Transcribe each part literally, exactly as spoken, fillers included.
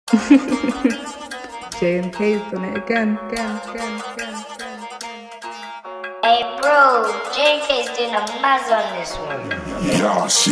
J and K's done it again, again, again, again, again. Hey bro, J and K's doing a maz on this one. Yeah, see.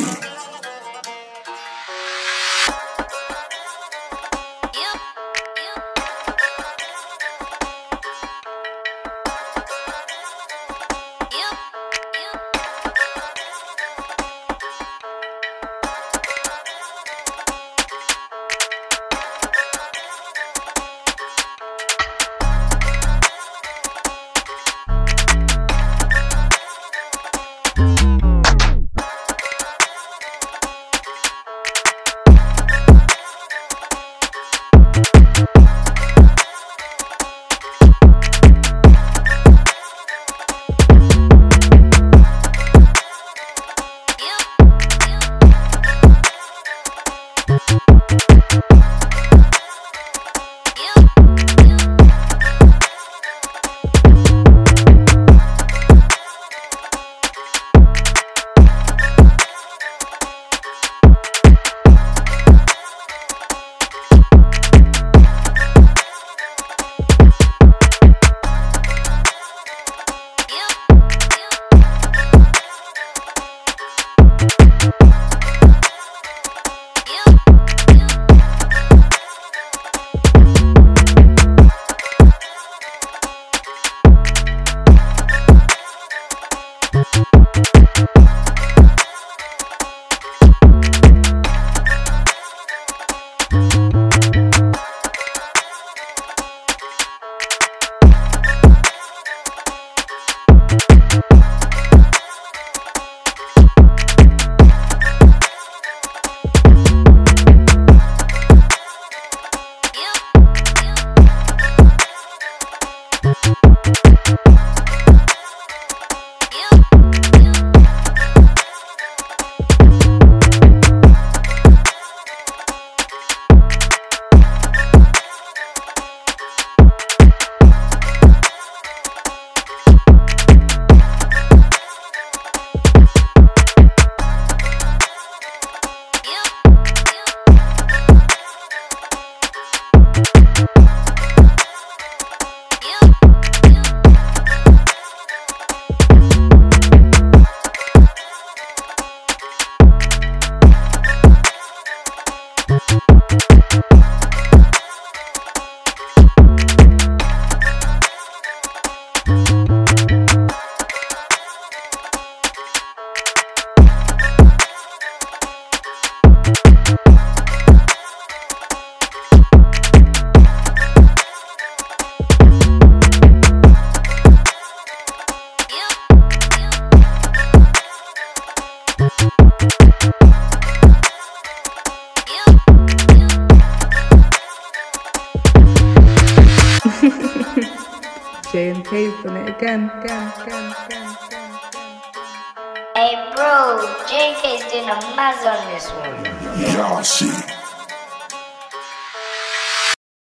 J and K's done it again, again, again, again, again. Hey bro, J and K's doing a maz on this one. Yeah, see.